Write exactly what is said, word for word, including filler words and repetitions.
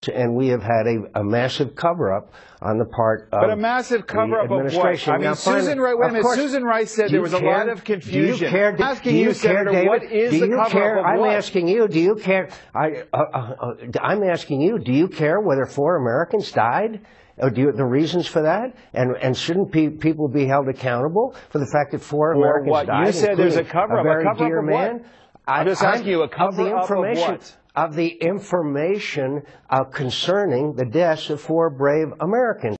And we have had a, a massive cover-up on the part of But a massive cover-up of what? I mean, now, Susan Rice, wait a minute, Susan Rice said there was care, a lot of confusion. Do you care, I'm asking do you, you, care, Senator, David, what is do the you cover-up care, of I'm what? asking you, do you care, I, uh, uh, I'm asking you, do you care whether four Americans died? Or do you, the reasons for that? And and shouldn't pe people be held accountable for the fact that four or Americans what? died? You said there's a cover-up. A very a cover-up dear of man. what? I'm just asking you, a cover-up of what? Of the information uh, concerning the deaths of four brave Americans.